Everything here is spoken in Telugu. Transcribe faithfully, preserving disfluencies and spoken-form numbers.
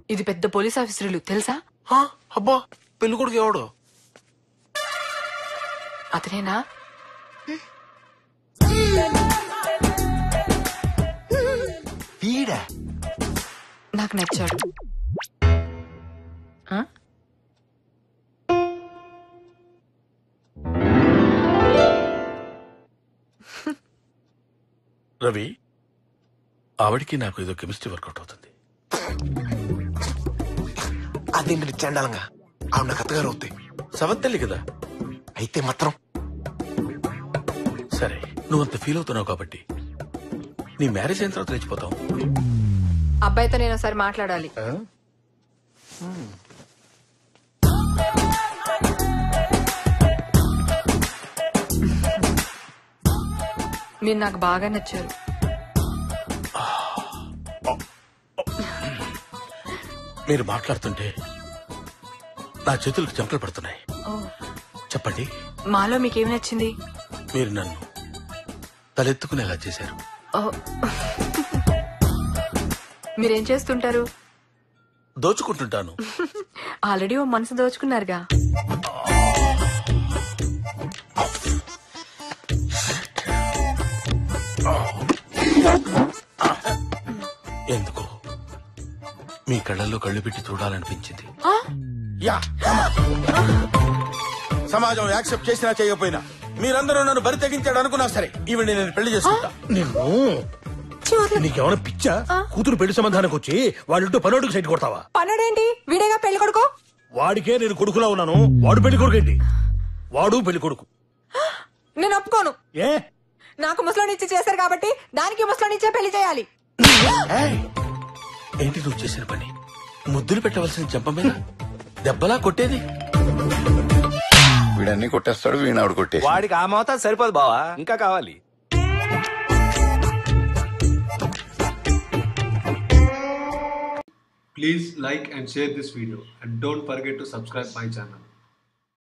ఇది పెద్ద పోలీస్ ఆఫీసర్లు తెలుసా? అబ్బా పెళ్లి కొడుకు ఎవడు? అతనేనా? వీడా? నాకు నచ్చాడు. రవి, ఆవిడికి నాకు ఏదో కెమిస్ట్రీ వర్కౌట్ అవుతుంది. అదేంటి చండాలంగా? ఆవిడ నాకు అత్తగారు అవుతాయి. సవత్తెల్లి కదా. అయితే మాత్రం సరే, నువ్వు అంత ఫీల్ అవుతున్నావు కాబట్టి నీ మ్యారేజ్ అయిన తర్వాత రెచ్చిపోతావు. అబ్బాయితో నేను ఒకసారి మాట్లాడాలి. మీరు నాకు బాగా నచ్చారు. మీరు మాట్లాడుతుంటే నా చేతులకు చెమటలు పడుతున్నాయి. చెప్పండి, మాలో మీకేమి నచ్చింది? మీరు నన్ను తలెత్తుకునేలా చేశారు. మీరేం చేస్తుంటారు? దోచుకుంటుంటాను. ఆల్రెడీ ఓ మనసు దోచుకున్నారుగా. ఎందుకు మీ కళ్ళల్లో కళ్ళు పెట్టి చూడాలనిపించింది. సమాజం యాక్సెప్ట్ చేసినా చేయకపోయినా మీరందరూ నన్ను బరి తెగించాడు అనుకున్నా సరే ఈవిడ నేను పెళ్లి చేసుకుంటా. నిన్ను నీకేమైనా పిచ్చా? కూతురు పెళ్లి సంబంధానికి వచ్చి వాళ్ళింటూ పనోడికి సైట్ కొడతావా? పనుడేంటి? వీడేగా పెళ్లి కొడుకు. వాడికే నేను కొడుకులా ఉన్నాను, వాడు పెళ్లి కొడుకు ఏంటి? వాడు పెళ్లి కొడుకు. నేను ఒప్పుకోను. ఏ? నాకు ముసలోనిచ్చి చేశారు కాబట్టి దానికి ముసలోనిచ్చే పెళ్లి చేయాలి. ఏంటి నువ్వు చేసిన పని? ముద్దులు పెట్టవలసిన చెంప మీద దెబ్బలా కొట్టేది. వీడన్ని కొట్టేస్తాడు, వీణావిడ కొట్టేసి. వాడికి ఆ మోతాదు సరిపోదు బావా, ఇంకా కావాలి. Please like and share this video and don't forget to subscribe my channel.